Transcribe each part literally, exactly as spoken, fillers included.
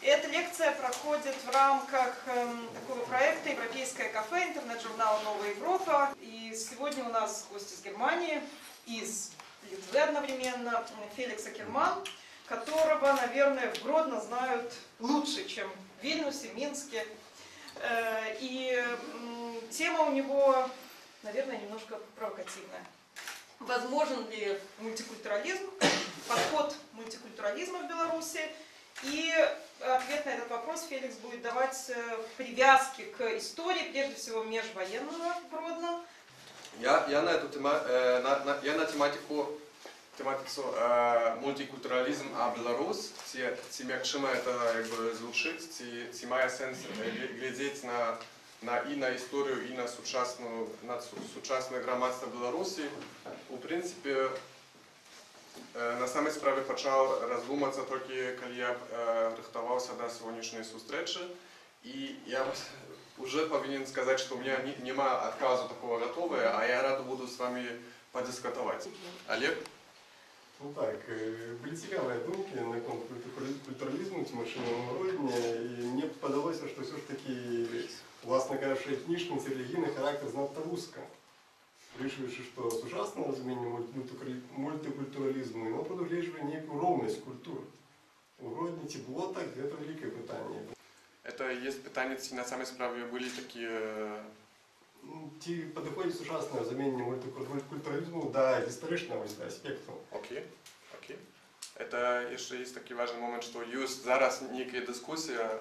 Эта лекция проходит в рамках эм, такого проекта «Европейское кафе», интернет-журнала «Новая Европа». И сегодня у нас гость из Германии, из Литвы одновременно, Феликс Акерман, которого, наверное, в Гродно знают лучше, чем в Вильнюсе, Минске. Э, и э, тема у него, наверное, немножко провокативная. Возможен ли мультикультурализм, подход мультикультурализма в Беларуси? И ответ на этот вопрос Феликс будет давать в привязке к истории, прежде всего межвоенного Гродно. Я, я, на, эту тема, э, на, на, я на тематику, тематику э, мультикультурализм, а Беларусь, ці, ці м'якшими это якби звучить, ці, ці має сенс глядеть на, на, і на історію, і на сучасну, на сучасне громадство Білорусі. У принципі, на самой справе почав роздуматися тільки, коли я рихтувався до сьогоднішньої зустрічі. І я вже повинен сказати, що у мене немає відказу такого готового, а я рад буду з вами подискутувати. Олег? Ну так, были цікаві думки на культурализму в Тимошиновому Гродні, і мені подалося, що все-таки, власне кажучи, етнічний, релігійний характер занадто вузько. Вирішуючи, що сучасне розуміння мультикультуралізму, воно продовжує ніяку ровність культур. У Гродні чи було так, це велике питання. Это есть питання, ці на самой справе были такие... Ті підходять сучасне розуміння мультикультуралізму до історичного аспекту. Окей, окей. Это ще є такий важливий момент, що є зараз некая дискусія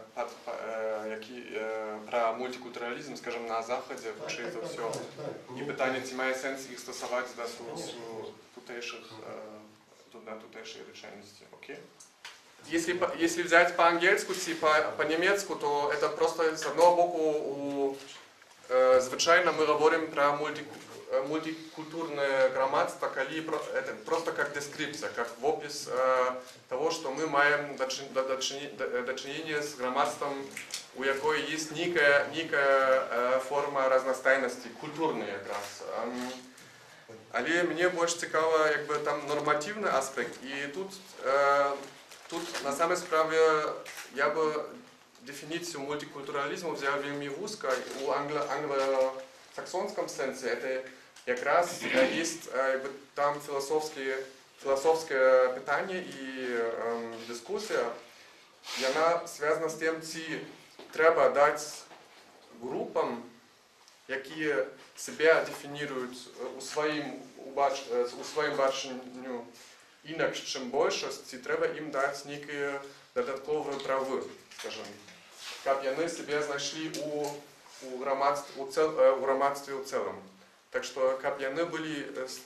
про мультикультуралізм, скажімо, на Заході, вчить за все. І питання, чи має сенс їх стосувати до тутейших, на тутейшей речальности. Окей? Если, если взять по-ангельску, по, по-немецку, то это просто с одного боку у, э, звичайно мы говорим про мульти, мультикультурное громадство, коли это просто как дескрипция, как в опис э, того, что мы маем дочинение с громадством, у якой есть некая, некая э, форма разностайности, культурная как раз. Але мне больше цікаво, якби там нормативний аспект, і тут э, Тут, на самой справе, я бы дефиницию мультикультурализма взял вельми вузко. У англо англосаксонском сенсе это как раз есть там философские, философское питание и э, дискуссия. И она связана с тем, чи треба дать группам, які себя дефинируют у своим, у своим баченню інакш, чим більшість, і треба їм дати некие додаткові прави, скажімо, щоб вони себе знайшли у, у, громадстві, у, цел, у громадстві у цілому. Так що, щоб вони були,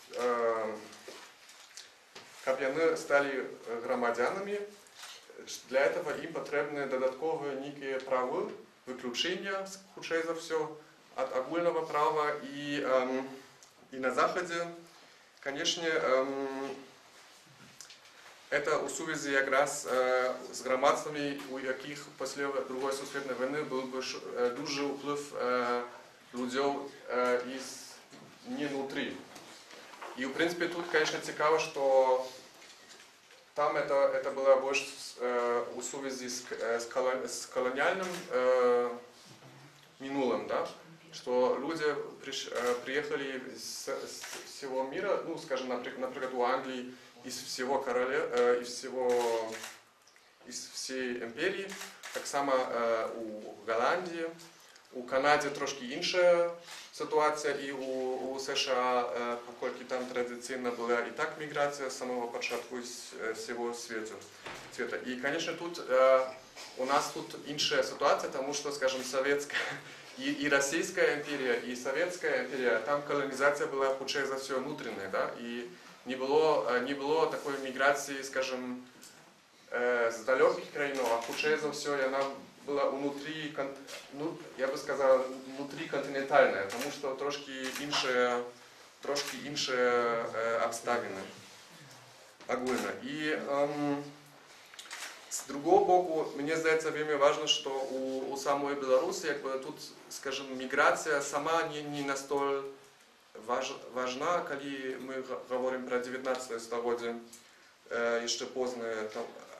щоб вони стали громадянами, для этого им потрібні додаткові некие прави, виключення, худшее за все, от огульного права. І, эм, і на Заході, конечно, эм, это у сувязі якраз э, з громадствами, у яких після Другої світової війни був би э, дуже вплив э, людей э, із не внутрі. І, в принципі, тут, конечно, цікаво, що там это, это было больше э, у сувязі з, з, колон, з колоніальним э, минулым, да? Что люди приш, э, приехали с, с всего мира, ну, скажем, например, например у Англии, из всего короля, э, из всего, из всей империи, так само э, у Голландии, у Канаді трошки інша ситуація, і у, у США, э, поскольку там традиційно була і так міграція з самого початку всього світу. света. І, конечно, тут э, у нас тут інша ситуація, тому що, скажем, советська і, і Російська імперія, і Совєтська імперія, там колонізація була, худше за все, внутрішня, да? І не было, не было такой миграции, скажем, с далеких краинов, а худшее за все, и она была внутри, ну, я бы сказал, внутри континентальная, потому что трошки инше, трошки инше обставины, огульно. И эм, с другого боку, мне здається, вельми важно, что у, у самой Беларуси, как бы тут, скажем, миграция сама не, не настолько важна, коли мы говорим про девятнадцатое століття, еще позднее,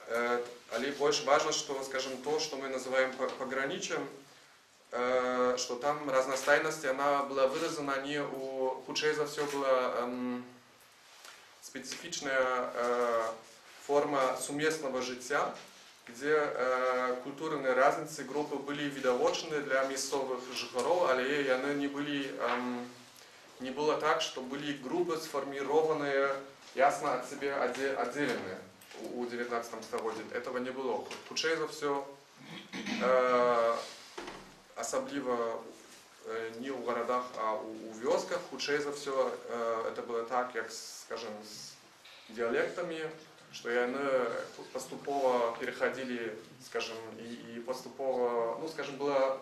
але больше важно, что, скажем, то, что мы называем пограничием, что там разнастайность, она была выражена не у, худшее за все была эм, специфичная э, форма суместного життя, где э, культурные разницы группы были видовочны для местных жителей, але они не были, эм, не было так, что были группы сформированные ясно от себя отдельные у девятнадцатом столетии. Этого не было. Худшее за все э, особливо не у городах, а у, у вёсках. Худшее за все э, это было так, как, скажем, с диалектами, что они поступово переходили, скажем, и, и поступово, ну, скажем, было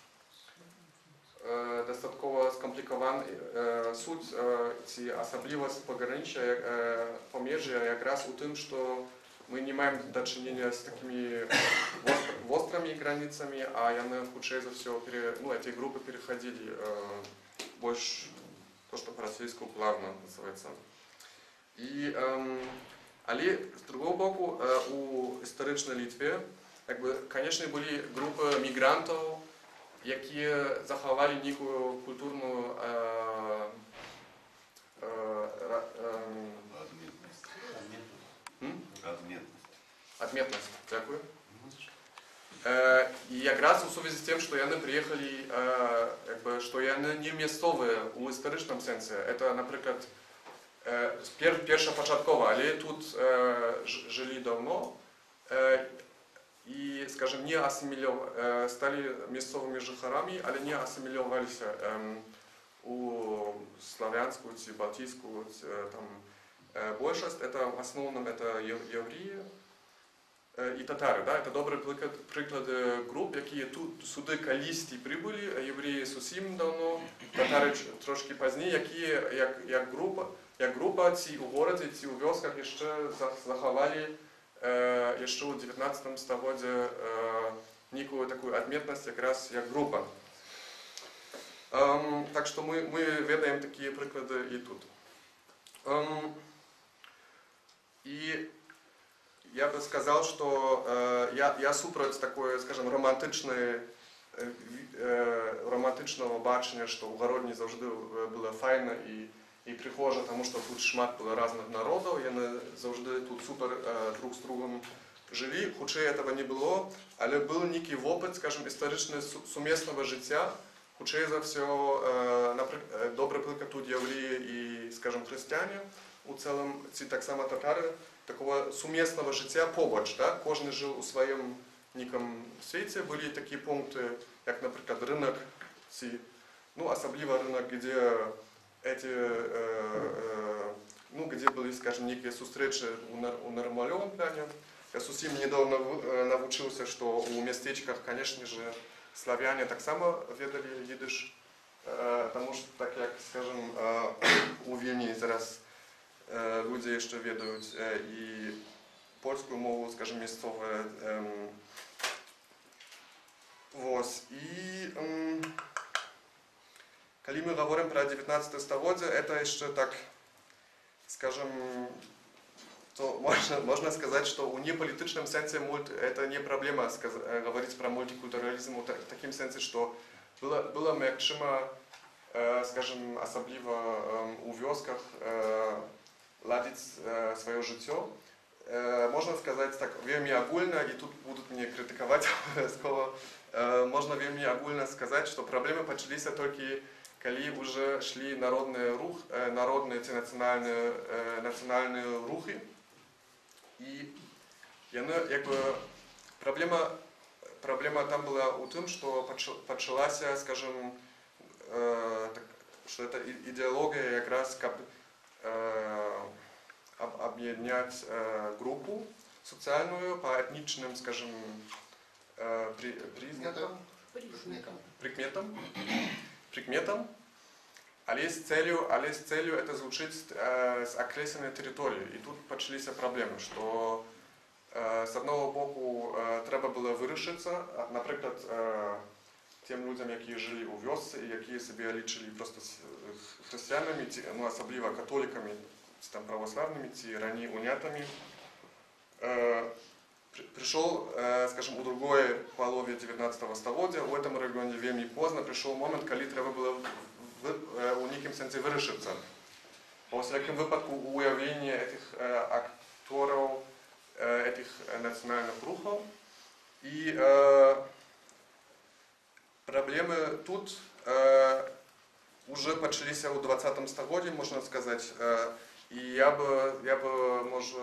э, достатково скомпликована э, суть э, ці особливості пограничя э, помежжя якраз у тим, що мы не маем до чинения с такими острыми границами, а яны худшее за все, пере, ну, эти группы переходили э, больше то, что по-российски плавно называется. И, эм, але с другого боку, э, у историчной Литве, как бы, конечно, были группы мигрантов, которые заховали некую культурную э, э, э, Адметнасць, дякую. Э, и якраз у сувязі з тем, что яны приехали, э, как бы, что яны не мясцовыя у історычным сэнсе. Это, например, э, пер, першапачаткова, але тут э, жили давно э, и, скажем, не ассимилировали, э, стали мясцовыми жыхарамі, але не ассимилировались э, у славянскую, ці балтийскую, э, там, э, большасць. Это в основном это евреи и татары, да, это добрые приклади груп, які тут сюди колись прибули, а євреї зовсім давно, татари трошки пізніше, які як, як група, як група ці у городі, ці у вёсках ще заховали е, ще у девятнадцатом столітті е, некую таку відмітність якраз як група. Ем, так що ми, ми ведаємо такі приклади і тут. Ем, і я бы сказал, что э, я, я супроть такой, скажем, романтичной, э, романтичного бачення, что у Городні завжди было файно и, и прихоже, потому что тут шмат было разных народов, и они завжди тут супер э, друг с другом жили. Худшее этого не было, але был некий опыт, скажем, историчного сумесного життя. Худшее за все, э, наприклад, добрый приклад тут евреи и, скажем, христиане. У целом, ці так само татари, такого сумесного життя побач, да? Кожен жив у своєму некому світі. Були такі пункти, як, наприклад, ринок, ці, ну, особливо ринок, де эти, э, э, ну, где были, скажем, некие встречи у нормальном плане. Я совсем недавно научился, что у местечках, конечно же, славяне так само ведали идиш, э, потому что, так как, скажем, э, у Вільні зараз люди jeszcze ведают и польскую мову, скажем, местовую. Вот. И когда мы говорим про девятнадцатое столетие, это еще так, скажем, то можно, можно сказать, что в неполитичном сенсе мульти, это не проблема сказать, говорить про мультикультурализм в таком сенсе, что было, было мягчимо, скажем, особливо у вёсках, ладить э, свое життя. Э, можно сказать так, вельми огульно, и тут будут меня критиковать обов'язково, э, можно вельми огульно сказать, что проблемы почались только, когда уже шли народные, рух, э, народные национальные, э, национальные рухи. И яны, как бы, проблема, проблема там была у том, что почалась, скажем, э, так, что это идеология как раз как объединять группу социальную по этничным, скажем, признакам, прикметам, прикметам, але с целью, але с целью это звучит с окрестной территории. И тут начались проблемы, что с одного боку треба было вирішитися, наприклад, тем людям, які жили у вёсці, і які себе лічили просто християнами, ну, особливо католиками, там, православными, ці ранее унятами. пришел, скажем, у другой половины девятнадцатого столетия, в этом регионе вельми поздно пришел момент, когда треба было у неким сенсе вирішитися. По всяким випадку уявление этих акторов, этих национальных рухов. И проблемы тут уже начались у двадцатом столетии, можно сказать. И я бы, я бы, может,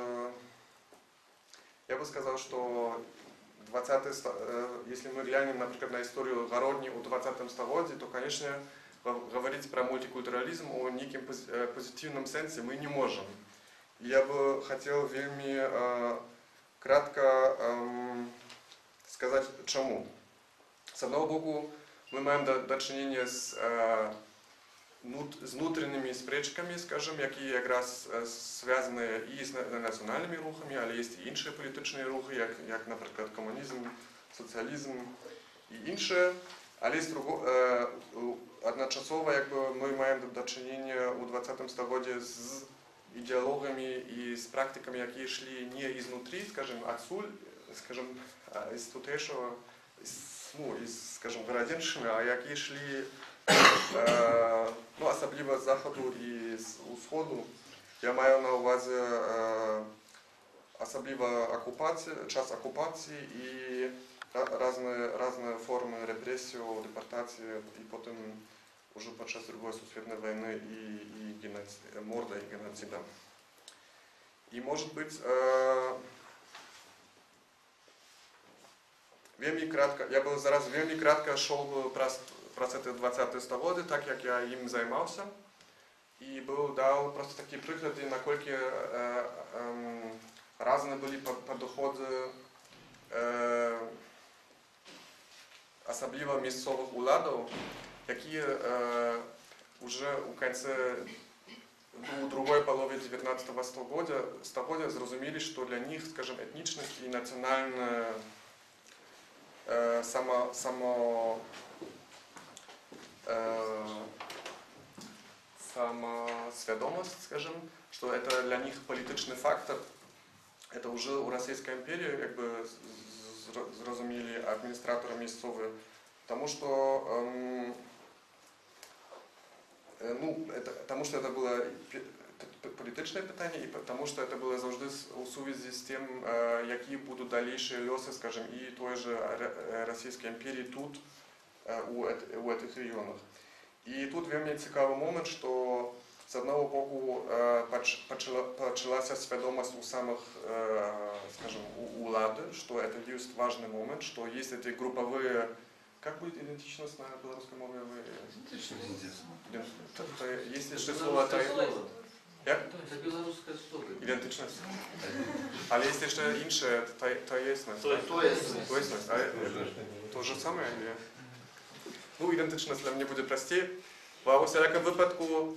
я бы сказал, что двадцатый, если мы глянем, например, на историю Городни у двадцатом столетии, то, конечно, говорить про мультикультурализм в неким позитивном сенсе мы не можем. Я бы хотел вельми э, кратко э, сказать, чему. С одного боку, мы имеем до, до чинения с, э, нут, с внутренними спречками, скажем, які якраз связаны и с национальными рухами, але есть и іншие политические рухи, як, як, например, коммунизм, социализм и іншие. Але з другого, е, одночасово якби, ми маємо до чинення у двадцатому столітті з ідеологами і з практиками, які йшли не ізнутрі, скажімо, отсюль, скажімо, із тутешнього, ну, із, скажімо, Городенщини, а які йшли, е, ну, особливо з заходу і з усходу. Я маю на увазі е, особливо окупації, час окупації і разные, разные формы репрессий, депортации и потом уже подчас Другой Сусветной войны и, и геноцида, морда и геноцида. И может быть, э, вельми кратко, я бы зараз вельми кратко шел бы про, про это двадцатые столетие, так как я им занимался. И был дал просто такие приклади, насколько э, э, разные были подходы э, особливо місцевих уладів, які е, вже у кінці, у другої половини дев'ятнадцатого століття зрозуміли, що для них, скажімо, етнічність і національна е, само, само, е, самосвідомість, скажімо, що це для них політичний фактор. Це вже у Російській імперії, якби, зрозуміли адміністратори місцеві, тому що, эм, ну, это, тому що це було політичне питання, і тому що це було завжди у сувязі з тим, э, які будуть дальніші льоси, скажімо, і тої ж Російської імперії тут, э, у, у цих регіонах. І тут вельми цікавий момент, що з одного боку почалася свідомість у самих, скажем, у улады, что это есть важный момент, что есть эти групповые, как будет идентичность на белорусском мове? Есть еще слово это это белорусское слово. Идентичность. Але есть еще инше, то есть. То есть. То же самое. Ну, идентичность для меня будет простее. В всяком выпадку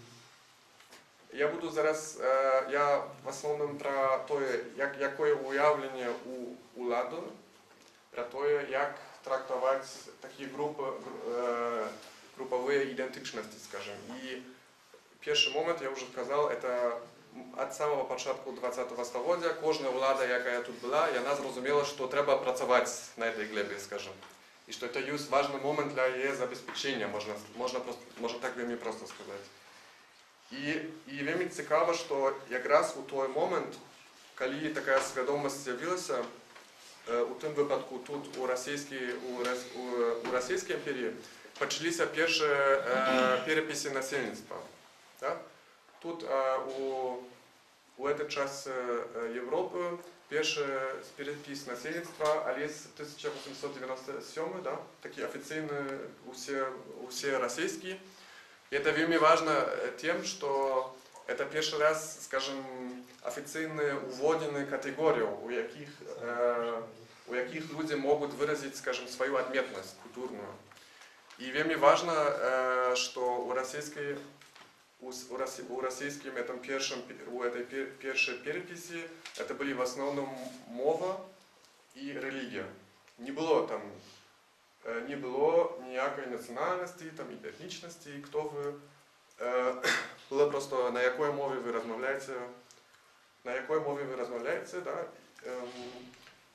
я буду зараз, я в основному про те, як, яке уявлення у уладу, про те, як трактувати такі групи, групові ідентичності, скажімо. І перший момент, я вже казав, це від самого початку двадцатого століття, кожна влада, яка тут була, вона зрозуміла, що треба працювати на цій глебі, скажімо. І що це є важливий момент для її забезпечення, можна, можна, просто, можна так вельми просто сказати. І, і вельми цікаво, що якраз у той момент, коли така свідомість з'явилася, у тим випадку тут у Російській, у, у, у Російській імперії почалися перші е, переписи населення. Да? Тут е, у, у цей час Європи перший перепис населення, але з тисяча вісімсот дев'яносто сьомого, да? Такі офіційні, усі, усі російські. И это вельми важно тем, что это первый раз, скажем, официально уводены категории, у яких, э, у яких люди могут выразить, скажем, свою отметность культурную. И вельми важно, э, что у российской, у, у российским этом первом, у этой первой переписи это были в основном мова и религия. Не было там не було ніякої національності, там, і етнічності, хто ви. Е, було просто на якій мові ви розмовляєте, на якій мові ви розмовляєте, да? Ем,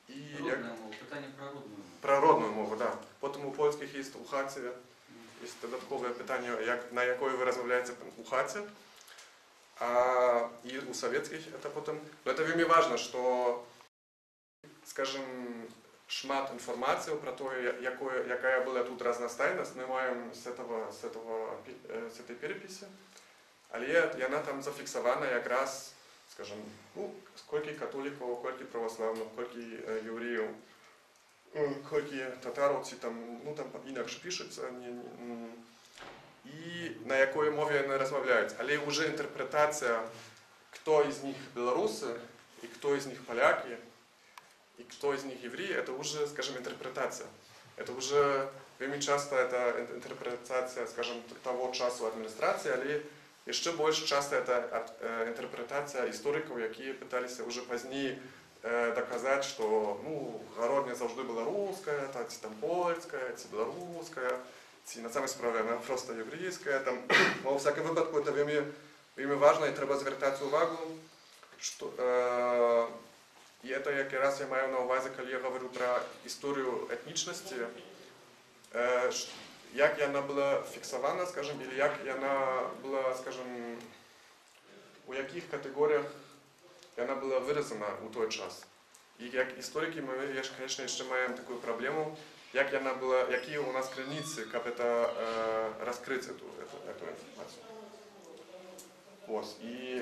І Родная як... мова, питання про родну мову. Про родну мову, так. Да. Потім у польських є у хаті, є додаткове питання, як, на якої ви розмовляєте у хаті. А, и у советских это потом. Но это вельми важно, что, скажем, шмат информации про то, якое, якая была тут разностайность, мы маем с этого, с этого, с этой переписи. Але яна там зафиксована как раз, скажем, ну, сколько католиков, сколько православных, сколько евреев, сколько татаровцы там, ну там инакше пишется, не, не, і на якої мові вони розмовляють. Але вже інтерпретація, хто із них білоруси, і хто із них поляки, і хто із них євреї, це вже, скажімо, інтерпретація. Це вже, вельми часто, це інтерпретація, скажімо, того часу адміністрації, але ще більш часто це інтерпретація істориків, які намагалися вже пізніше доказати, що, ну, Городня завжди була русская, та ці там польська, ці білоруська. На самой справе она просто еврейская, там, но в всяком выпадку это вельми, вельми важно, и треба звертати увагу, что, э, и это як раз я маю на увазі, коли я говорю про історію етнічності, э, як вона була фіксована, скажем, или як вона була, скажем, у яких категоріях вона була виражена у той час. І як історики ми, звісно, ще маємо таку проблему, як вона була, які у нас границі, як це е, розкрити цю, цю, цю інформацію. Ось. І,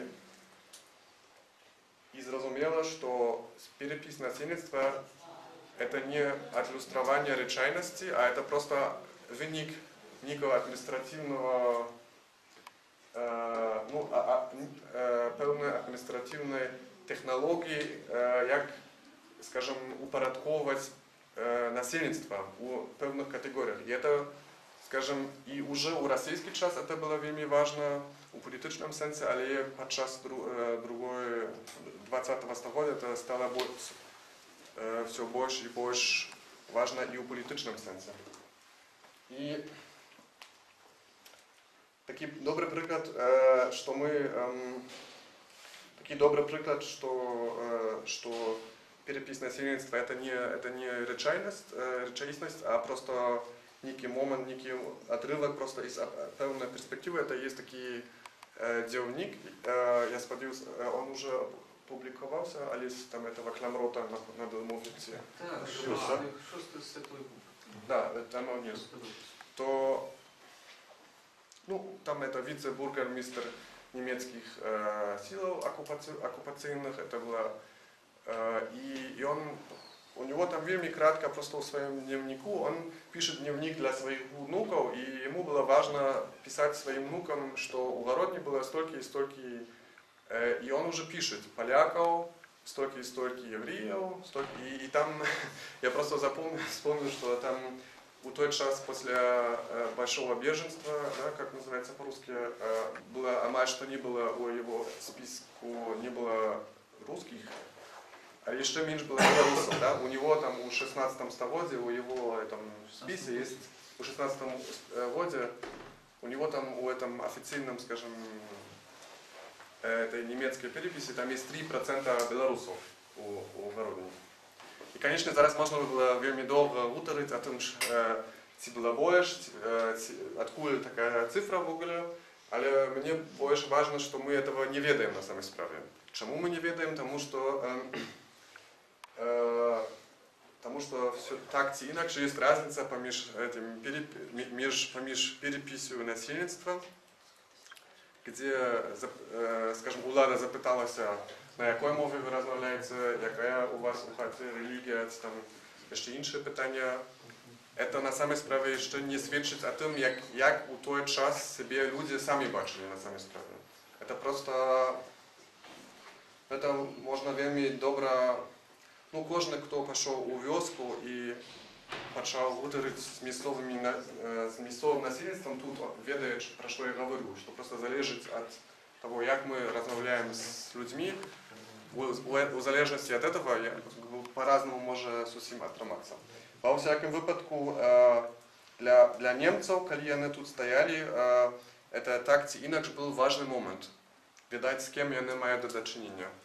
і зрозуміло, що перепис насельництва це не адлюстрування речайності, а це просто виник некого адміністративного, е, ну, а, а, е, певної адміністративної технології, е, як, скажімо, упорядковувати насельництва у певних категоріях. І це, скажімо, і вже у російський час це було вельми важливо у політичному сенсі, але під час другої двадцятого століття це стало все більше і більше важно і у політичному сенсі. І такий добрий приклад, що ми, такий добрий приклад, що, що перепис насельництва это не, это не речайность, речайность, а просто некий момент, некий отрывок просто из певной перспективы. Это есть такой э, дневник, э, я сподіваюся, он уже публиковался, але там этого Кламрота на, на домовниці. Так, шостий з святої букви. Да, там он есть. То, ну, там это вице-бургомистр немецких э, сил оккупационных, это была. И, и он, у него там вельми кратко, просто в своем дневнику, он пишет дневник для своих внуков, и ему было важно писать своим внукам, что у Городни было столько и столько, и он уже пишет поляков, столько и столько евреев, столько, и, и там, я просто запомнил, вспомнил, что там у тот час после большого беженства, да, как называется по-русски, было, а мать, что не было у его списку, не было русских, а еще меньше было белорусов, да? У него там у шестнадцатом столетии, у его этом списе есть, у шестнадцатом годе, у него там у этом официальном, скажем, этой немецкой переписи, там есть три процента белорусов у, у Городни. И, конечно, зараз можно было вельми долго утарить о том, что ці было больше, откуда такая цифра в ogóle, але мне больше важно, что мы этого не ведаем на самой справе. Чему мы не ведаем? Потому что Потому что все так или иначе есть разница поміж, этим, меж, поміж переписью насельництва, где, скажем, влада запиталася, на якій мові ви розмовляєте, яка у вас у хаті релігія, там ще інші питання. Это на самой справе ще не свідчить о том, як, як у той час себе люди самі бачили на самой справе. Это просто, это можна вельми добре. Ну, кожен, хто пішов у вёску і почав говорити з місцевим, з місцевим населенням, тут ведає, про що я говорю, що просто залежить від того, як ми розмовляємо з людьми. У, у залежності від цього по-разному може зовсім отриматися. Во всякому випадку, для, для німців, коли вони тут стояли, це так чи інакше був важливий момент. Видать, з ким вони мають до чинення.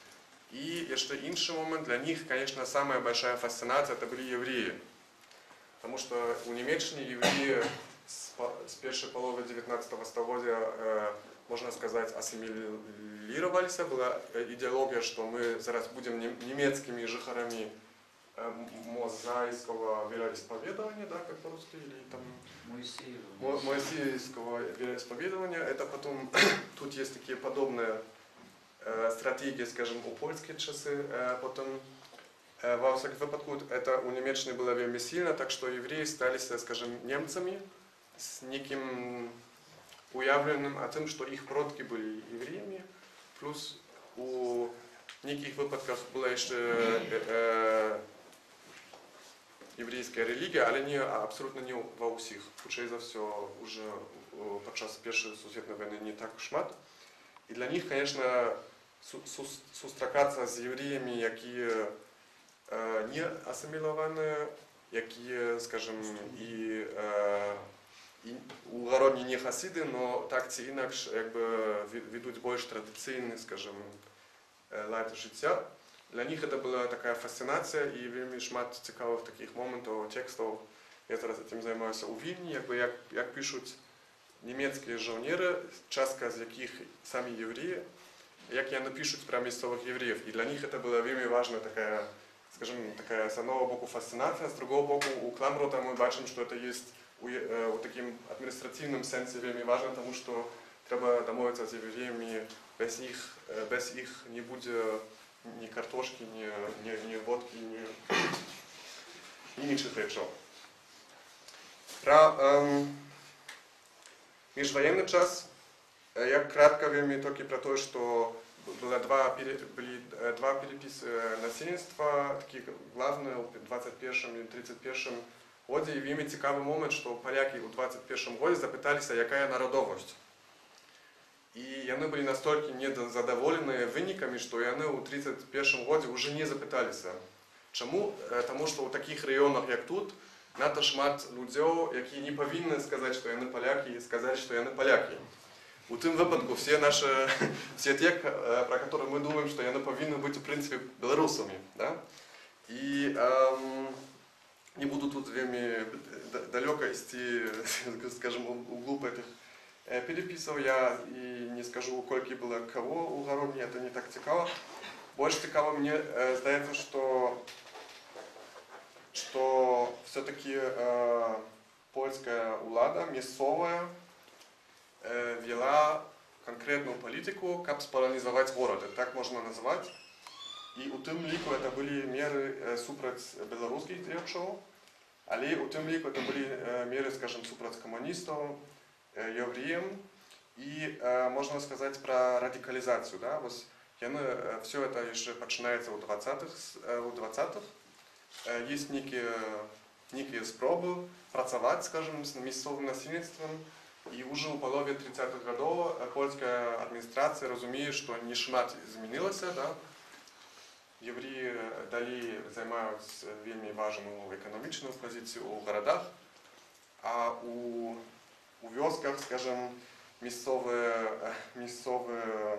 И еще инший момент, для них, конечно, самая большая фасцинация это были евреи. Потому что у немеччины евреи с, с первой половины девятнадцатого столетия, э, можно сказать, ассимилировались. Была идеология, что мы зараз будем немецкими жихарами э, мозаического вероисповедания, да, как по-русски, или там Моисеева. моисеевского вероисповедания. Это потом, тут есть такие подобные э, стратегии, скажем, у польские часы, э, потом во всяком выпадку это у немеччины было вельми сильно, так что евреи стали, скажем, немцами с неким уявленным о том, что их предки были евреями, плюс у неких выпадков была еще э, еврейская религия, але не, абсолютно не во всех. Худшее за все уже подчас Первой сусветной войны не так шмат. И для них, конечно, сустракаться с евреями, которые не асиміловані, які, скажімо, і, і угородні не хасиди, но так чи інакше якби, ведуть більш традиційний, скажімо, лад життя. Для них це була така фасцинація і вельми шмат цікавих таких моментів, текстів. Я зараз цим займаюся у Вільні, якби, як, як пишуть німецькі жовніри, частка з яких самі євреї, як вони пишуть про місцевих євреїв. І для них це була вельми важна така, скажем, такая с одного боку фасцинация, с другого боку у Кламрота мы бачим, что это есть у, у таким административном сенсе вельми важно, потому что треба домовиться с евреями, без их, без их не будет ни картошки, ни, ни, ни водки, ни, ни ничего речей. Про эм, межвоенный час, я кратко вельми только про то, что было два, были два переписи насельництва, такие главные в двадцать первом и тридцать первом году. И вельми цікавий момент, что поляки у двадцать первом году запиталися, яка народовость. И они были настолько незадоволены выниками, что они у тридцать первом году уже не запитались. Чому? Тому что у таких районах, как тут, надто шмат людей, які не повинні сказати, що вони поляки, і сказати, що вони поляки. У тим випадку всі наші, всі ті, про які ми думаємо, що вони повинні бути, в принципі, білорусами. Да? І ем, не буду тут вельми далеко йти, скажімо, углуб этих переписів. Я і не скажу, скільки було кого у Городні, це не так цікаво. Більше цікаво мені здається, що, що все-таки э, польська влада, місцева, вела конкретную политику, как сполонизовать город, так можно назвать. И у тем лику это были меры супроть белорусских директоров, але у тем лику это были меры, скажем, супроть коммунистов, евреям. И можно сказать про радикализацию. Да? Все это еще начинается у двадцатых. У двадцатых. Есть некие, некие спробы pracować, скажем, с местным насельництвом. И уже у половины тридцатых годов польская администрация разумеет, что не шмат изменилось, да? Евреи дали займают вельми важную экономичную позицию в городах, а у, у вёсках, скажем, местные, местные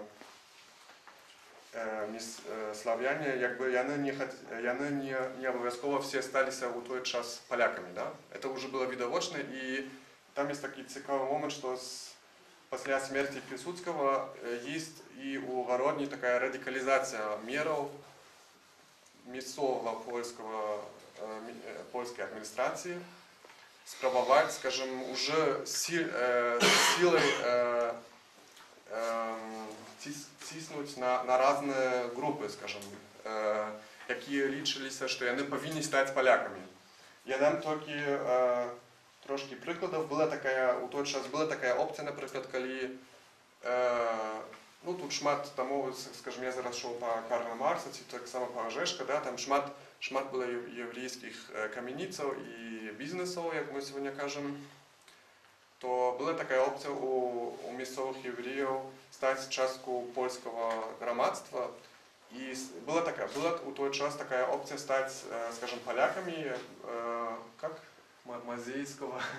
э, мис, э, славяне, якби, яны не, яны не, не обовязково все остались у той час поляками, да? Это уже было видовочно, и там есть такой цікавий момент, что с, после смерти Пилсудского есть и у Городни такая радикализация меров местного польского, э, польской администрации, спробовать, скажем, уже сил, э, силой э, э, тис, тиснуть на, на разные группы, скажем, э, которые лічились, что они повинны стать поляками. Я дам только э, трошки прикладів. Була така, у той час була така опція, наприклад, коли, е, ну тут шмат тому, скажімо, я зараз йшов по Карла Маркса, чи так само по Ожешка, да, там шмат, шмат було єврейських кам'яниців і бізнесів, як ми сьогодні кажемо, то була така опція у, у місцевих євреїв стати частку польського громадства. І була така, була у той час така опція стати, скажімо, поляками, е, як? Мазейского,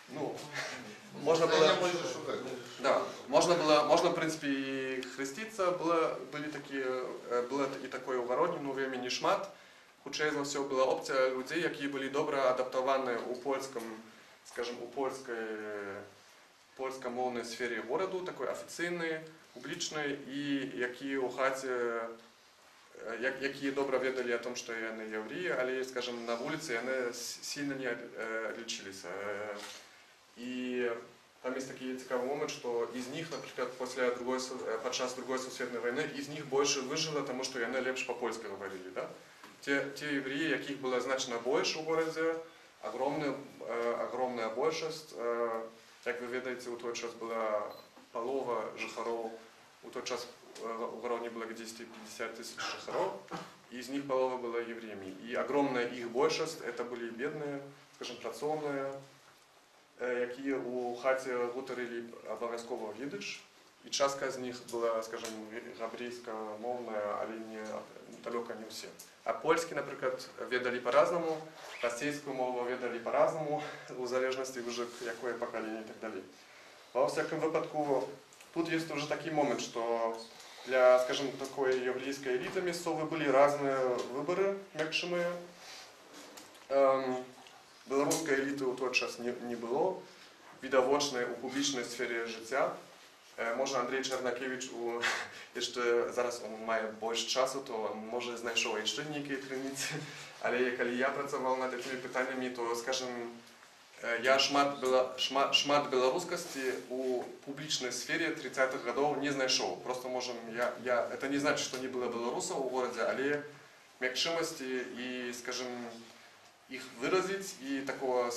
ну, можно было, да, можно было, можно, в принципе, и хреститься, было, были такие, было и такое угородні, ну, вельми не шмат. Хутчэй за ўсё была опція людей, які былі добра адаптаваны ў польскім, скажем, у польскай, польскамоўнай сфере гораду, такой афіцыйнай, публічнай, і якія ў хаце, як, якія добра ведалі о том, што яны яўрэі, але, скажем, на вуліцы яны сильно не лічыліся. І там есть такі цікавы момент, што з них, напрыклад, пасля другой, падчас другой сусветнай вайны, з них больше выжыла, таму што яны лепш па-польску гаварылі, да? Те, те евреи, яких было значно больше в городе, огромная, э, огромная большасць, э, як вы ведаеце, у той час была полова жыхароў, у той час э, у гародні было десять пятьдесят тысяч жыхароў, и из них полова была евреями. И огромная их большасць, это были бедные, скажем, працоўныя, э, якія у хаце гутарылі абавязкова відыш, и частка из них была, скажем, габрэйскамоўная, але не, далёка не все. А польскі, напрыклад, ведалі по-разнаму, расійскую мову ведалі по-разнаму, у залежнасці уже якое пакаленне и так далее. Во всяком выпадку, тут есть уже такой момент, что для, скажем, такой еврейской элиты мясцовой были разные выборы мякшымыя. Эм, беларускай эліты ў той час не, не было, відавочнай у публічнай сфере жыцця. Może Andrzej Czarnakiewicz, u, jeszcze zaraz on ma больше czasu, to może znajшов jeszcze niektóre krynicy, ale jeżeli ja pracował nad tymi pytaniami, to скажем, ja szmat, szmat, szmat białoruskości u publicznej sferie тридцатых годов nie znajшов. Просто можем, я, я, это не значит, что не было белорусов в городе, але мякшимости и, скажем, их выразить и такого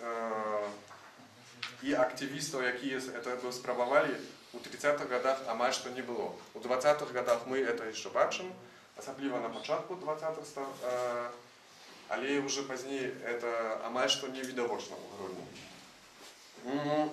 и активистов, якія это спрабавалі, у тридцатых годах амаль што не было. У двадцатых годах мы это еще бачым, асабліва на пачатку двадцатых, але уже пазней это амаль што не відавочна ў гародні.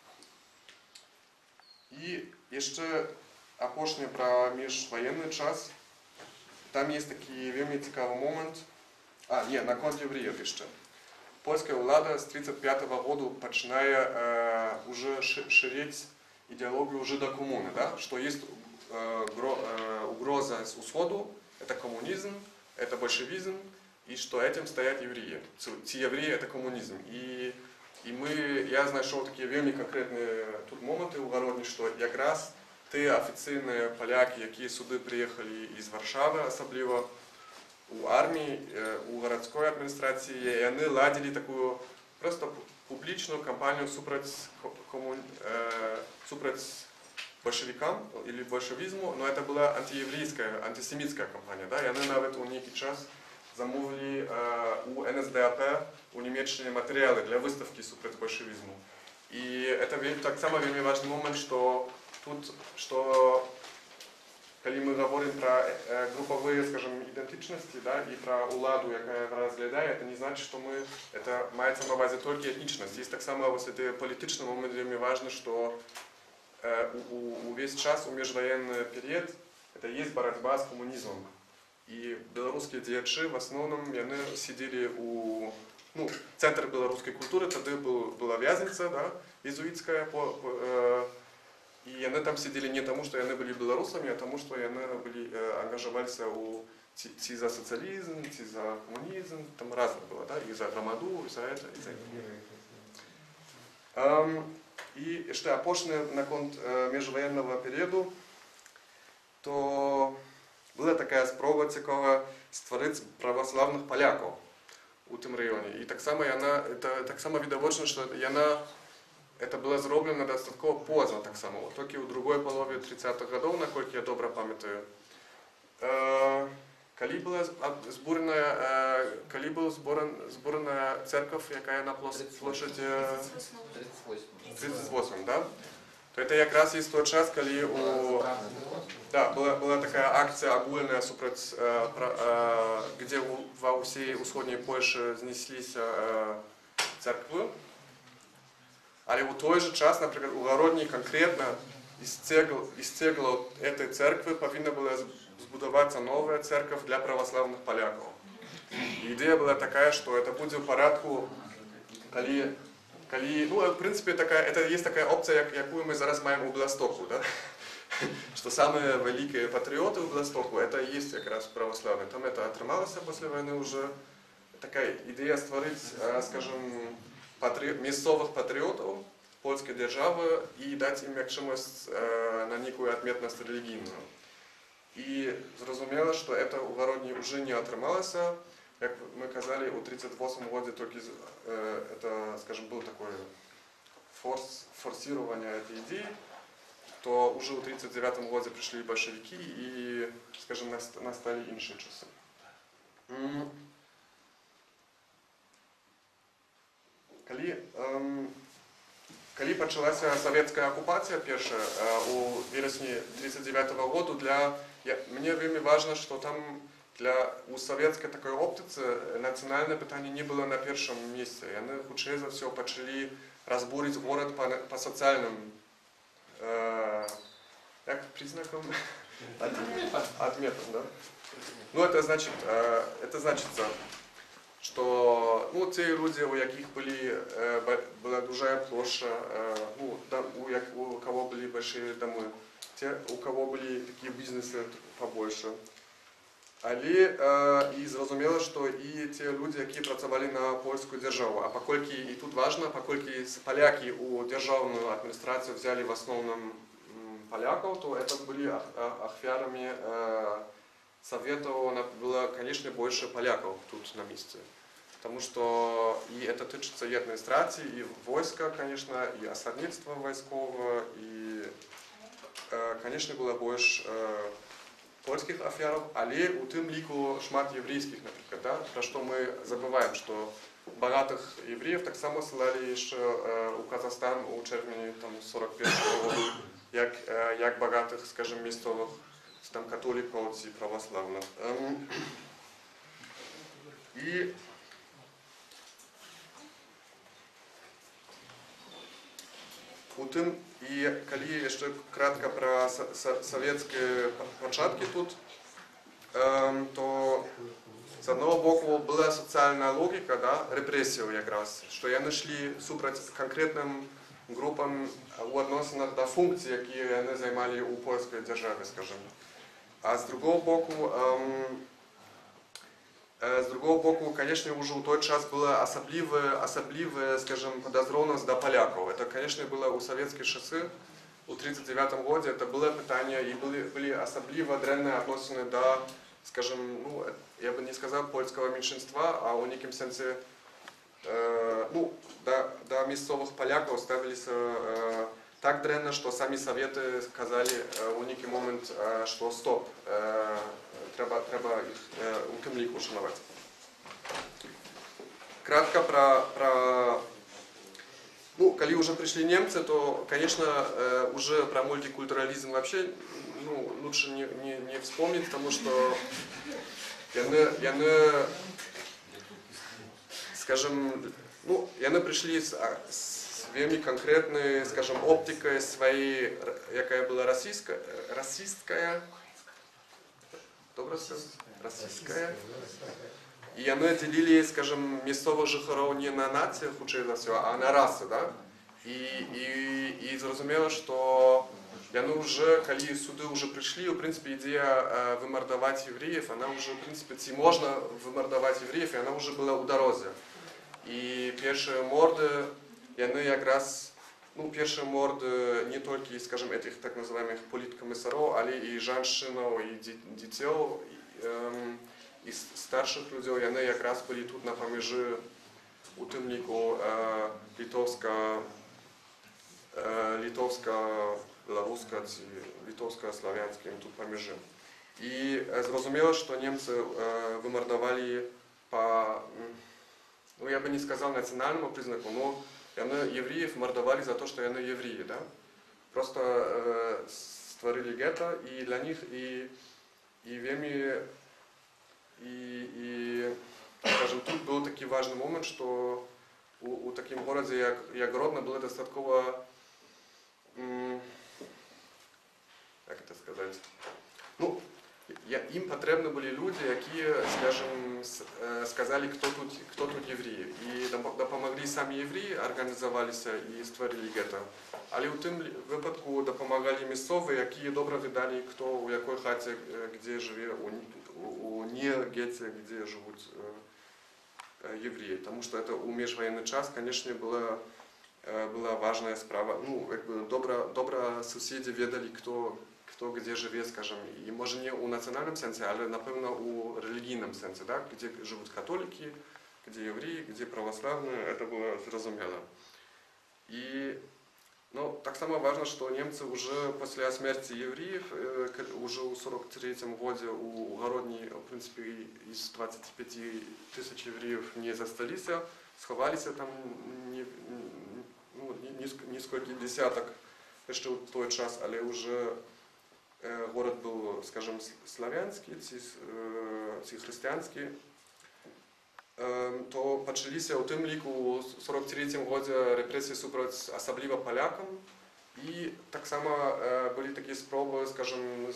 І яшчэ апошні пра міжваенны час. Там есть такі вельмі цікавы момент. А, не, наконт евреев яшчэ. Польская ўлада з тридцать пятого году пачынае э, уже ширить идеологию жидокоммуны, да? Что есть э, гро, э, угроза с усходу, это коммунизм, это большевизм, и что этим стоят евреи. Ці евреи это коммунизм. И, и мы, я знайшов такие вельми конкретные тут моменты у гародні, что якраз те офіційні поляки, які сюди приїхали із Варшави, особливо у армії, у городської адміністрації, і вони ладили таку просто публічну кампанію супроть, коммун... супроть большевикам или большевизму, но это была антиеврейская, антисемитская кампания, да, и они навіть у некий час замовили э, у эн ес де ей пі, у Німеччині материалы для выставки супроть большевизму. И это так само вельми важный момент, что тут, что когда мы говорим про э, групповые, скажем, идентичности, да, и про уладу, яка разглядає, это не значит, что мы, это мається на увазі только этничность. Есть так само, вот это политичный момент, вельми важно, что э, у, у весь час, у межвоенный период, это есть борьба с коммунизмом. И белорусские діячі, в основном, яны сидели у, ну, центр белорусской культуры, тогда был, была Вязница, да, иезуитская, по, по, э, и они там сидели не тому, что они были белорусами, а тому, что они были, э, ангажировались у ці, ці за социализм, ці за коммунизм, там разное было, да, и за громаду, и за это, и за это. Um, и что опошне наконт э, межвоенного периоду, то была такая спроба цікава створити православних поляків у тим районі. І так само вона, це так само відовочно, що вона это было зроблено достаточно поздно, так само, тільки у другой половині тридцатых годов, наскільки я добре пам'ятаю. Э, коли була зборена, э, коли була зборена церковь, яка на площаді тридцать восемь, да? То это якраз есть тот час, когда у... да, была, была такая акция огульная, супроть, э, э, где во всей усходней Польше снеслись э, церкви. Але у той же час, например, у Городній конкретно из цегл, из цегла этой церкви повинна была сбудоваться новая церковь для православных поляков. И идея была такая, что это будет в порядку, когда калі, ну, в принципе, такая, это есть такая опция, як, якую мы зараз маем у Беластоку, да? Что самые великие патриоты у Беластоку, это и есть как раз православные. Там это отрымалось после войны уже. Такая идея створить, скажем, патри... местных патриотов польской державы и дать им як чимось на некую отметность религийную. И зрозумело, что это у Вородни уже не отрымалось. Как мы казали, у тридцать восьмом году только это, скажем, был такой форс, форсирование этой идеи, то уже у тридцать девятом году пришли большевики и, скажем, настали іншие часы. Калі, эм, калі пачалася савецкая акупацыя першая э, у верасні тридцать девятого года, для я, мне вельмі важно, что там для у савецкай такой оптыцы нацыянальнае пытанне не было на першым месцы. Яны хутчэй за ўсё пачалі разбурить город по, по социальным э, как признакам отметам, да? Ну это значит, э, это значит, что ну те люди, у яких были э, была dużая площадь, э, ну да, у, як, у кого были большие домы, те, у кого были такие бизнесы побольше. Але э, і зрозуміло, що і ті люди, які працювали на польську державу, а покольки, і тут важно, покольки поляки у державну адміністрацію взяли в основному поляков, то это были ахвярами э, Советов, было, конечно, больше поляков тут на месте. Потому что и это тычется и администрации, и войска, конечно, и осадництва войскового, и, э, конечно, было больше э, польских аферов, але у тым ліку шмат еврейских, например, да? Про что мы забываем, что богатых евреев так само ссылали еще э, у Казахстан у червня сорок первого года, як, э, як богатых, скажем, местных там католиков и православных. Эм, и у тым, і калі яшчэ кратка пра савецкія пачаткі тут, эм, то з аднаго боку была сацыяльная логіка, да, рэпрэсіяў якраз, што яны ішлі супраць канкрэтным групам у адносінах да функцый, якія яны займалі ў польскай дзяржаве, скажем. А з другого боку, эм, З другого боку, конечно, уже у той час была особливая, особливая, скажем, подозровность до поляков. Это, конечно, было у советских часы, у тридцать девятом году, это было питание, и были, были особливо дрянные отношения до, скажем, ну, я бы не сказал польского меньшинства, а у неким сенсе, э, ну, до, до местных поляков ставились э, так дрянно, что сами советы сказали э, у некий момент, э, что стоп, э, Треба, треба їх е, у тим ліку шанувати. Кратко про, про... Ну, коли уже пришли немцы, то, конечно, э, уже про мультикультурализм вообще ну, лучше не, не, не вспомнить, потому что яны, яны, скажем, ну, яны пришли с, с вельми конкретной, скажем, оптикой своей, якая была российская, расистская, добре сказать, расистская. И яны делили, скажем, местных жыхароў не на нации, хутчэй за ўсё, а на расы, да? И, и, и зразумела, что яны уже, калі суды уже пришли, в принципе, идея вымордовать евреев, она уже, в принципе, ці можно вымордовать евреев, и она уже была у дорозе. И первые морды, яны как раз, ну, первые морды не только, скажем, этих так называемых политкомиссаров, але и жанщинов, и детей, эм, и старших людей, яны как раз были тут на помежи у тым ліку э, литовско, э, литовско, белоруска, литовско, славянским тут помежи. И э, зрозумело, что немцы э, вымордовали по, ну, я бы не сказал национальному признаку, но яны евреев мордовали за то, что яны евреи, да? Просто э, створили гетто, и для них и, и вельми, и, и, скажем, тут был такой важный момент, что у, у таким городе, як, як Гродно, было достатково, м, как это сказать, ну, я, им потребны были люди, которые, скажем, с, э, сказали, кто тут, кто тут евреи. И допомогли сами евреи, организовались и створили гетто. Але у тим випадку допомагали місцеві, які добре видали, хто у якій хаті, де живе, у, у, у не гетті, де живуть э, евреи. Потому что это у межвоенный час, конечно, была, э, была важная справа. Ну, как бы добро, добро соседи ведали, кто, кто где живе, скажем, и может не у национальном сенсе, але, напевно, у религийном сенсе, да, где живут католики, где евреи, где православные, это было зрозумело. И ну, так само важно, что немцы уже после смерти евреев, уже в сорок третьем году у Городни, в принципе, из двадцати пяти тысяч евреев не застались, сховались там не, ну, несколько десяток, еще в тот час, але уже город был, скажем, славянский, христианский, то почалися у тим ліку у сорок третьем году репресії супроть особливо полякам. І так само були такі спроби, скажем,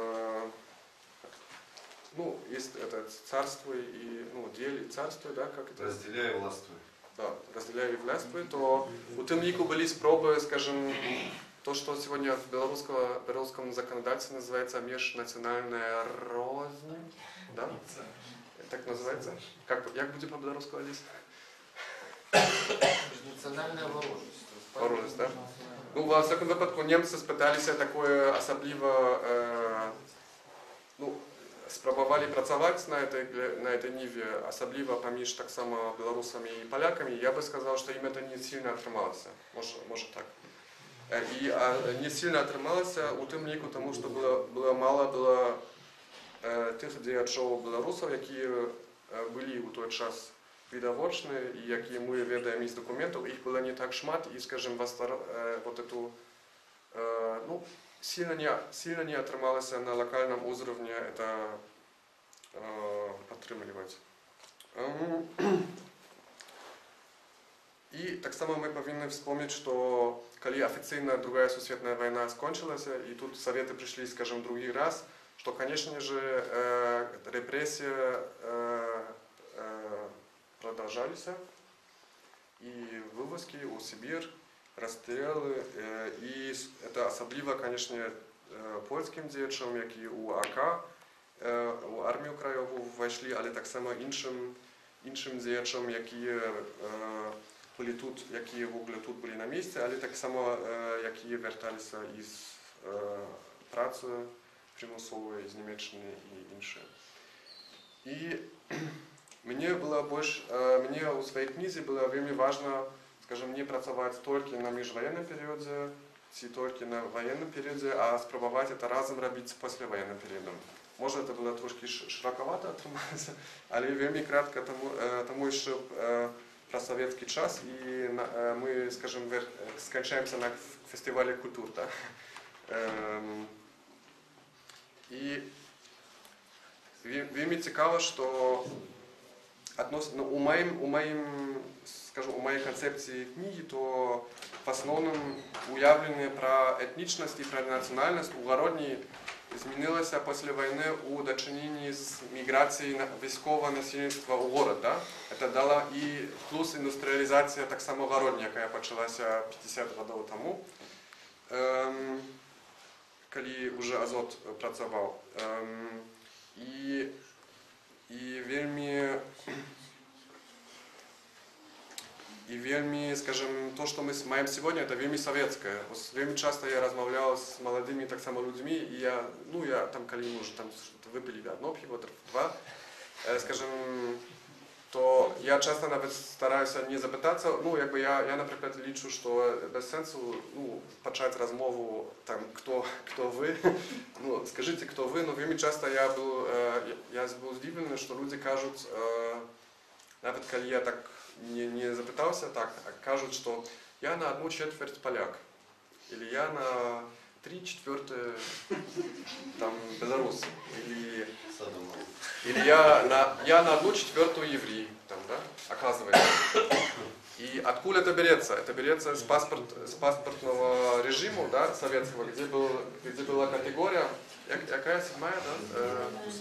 ну, есть это царство и, ну, дели царство, да, как это? Разделяй и властвуй. Да, разделяй и властвуй, то у тим ліку были спроби, скажем, то, что сегодня в белорусском, белорусском законодательстве называется межнациональная рознь, да? Так называется? Как, як буде по-белорусски, Аліс? Національна ворожість. Ворожість, так? Ну, во всякому випадку, німці спиталися такое особливо, е, ну, спробували працювати на этой, на этой ниве, особливо поміж так само білорусами і поляками. Я би сказав, що їм це не сильно отрималося. Може, може так. І а, не сильно отрималося у тим ліку, тому що було, було мало було тих діячів білорусів, які були у той час відовочні, і які ми ведаємо із документів, їх було не так шмат, і, скажімо, вот эту, ну, сильно не, сильно не отрималося на локальному уровні це підтримувати. І так само ми повинні вспомнити, що коли офіційно Другая Сусветная война скончилась, и тут Советы пришли, скажем, другий раз, что, конечно же, э, репрессии э, э, продолжались, и вывозки у Сибирь, расстрелы, э, и это особливо, конечно, э, польским діячам, які у АК, э, у армію краєву войшли, але так само іншим, іншим діячам, які э, були тут, які в ogóle тут були на місці, але так само, э, які верталися із э, праці примусової з Німеччини і інше. І мені було більш, мені у своїй книзі було вельми важливо, скажімо, не працювати тільки на міжвоєнному періоді, чи тільки на воєнному періоді, а спробувати це разом робити післявоєнним періодом. Може, це було трошки широковато отрималося, але вельми кратко тому, тому що про совєтський час, і ми, скажімо, скончаємося на фестивалі культур. Так? І вельми цікаво, що относно, у моїм, у моїм, скажу, у моїй концепції книги, то в основному уявлення про етнічність і про національність у Городні змінилося після війни у дочиненні з міграції військового насильництва у город. Да? Це дало і плюс індустріалізація так само Городні, яка почалася п'ятдесят років тому. Ем, коли вже Азот працював. Ем, і, і вельми, і вельми, скажем, то, що ми маємо сьогодні, це вельми советське. Вельми часто я розмовляв з молодими так само людьми, і я, ну, я там, коли ми вже там випили одно пиво, два, скажем, то я часто навіть стараюся не запитатися, ну, якби я, я, наприклад, лічу, що без сенсу, ну, почати розмову, там, хто, хто ви, ну, скажіть, хто ви, но вельми часто я був, я був здивлений, що люди кажуть, навіть коли я так не, не запитався, так, кажуть, що я на одну четверть поляк, или я на три четверти там белорус, или Или я на, я на одну четвертую еврей, там, да, оказывается. И откуда это берется? Это берется с, паспорт, с паспортного режима, да, советского, где, был, где была категория, какая седьмая, да?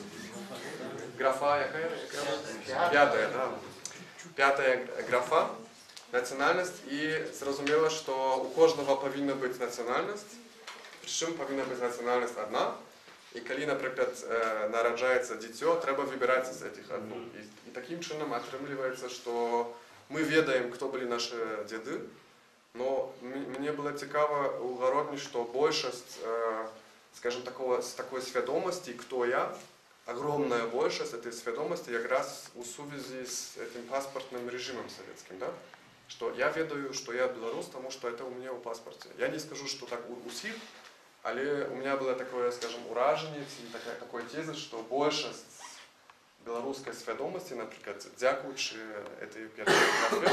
графа, якая? Пятая, да. Пятая графа нацыянальнасць, і зразумела, што у кожнага павінна быць нацыянальнасць, прычым павінна быць нацыянальнасць адна, і калі, напрыклад, нараджаецца дзіцё, трэба выбіраць з этих адну. І, і такім чынам атрымліваецца, што мы ведаем, хто былі нашы дзеды, но мне было цікава ў гародні, што большасць, скажем, такого, с такой свядомасці, кто я, огромная большасць этой свядомасці якраз у сувязі з этим паспартным режимом советским, да? Что я ведаю, что я белорус, потому что это у меня в паспорте. Я не скажу, что так у всех, але у меня было такое, скажем, уражение, такая, такой теза, что большасць белорусской свядомости, например, дзякуючи этой первой графе,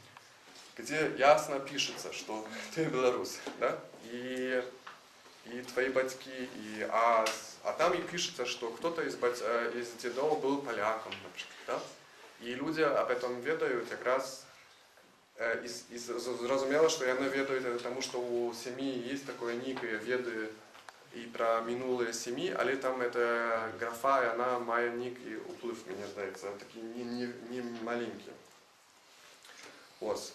где ясно пишется, что ты белорус, да? И, и твои батьки, и, а, а там и пишется, что кто-то из, из дедов был поляком, например, да? И люди об этом ведают как раз. І, і зрозуміло, що яны ведаюць, тому що у сям'і є такое нейкае веды і пра мінулыя сям'і, але там эта графа, яна мае нейкі уплыв, мені здаецца, такі не, не, не маленькі. Ось.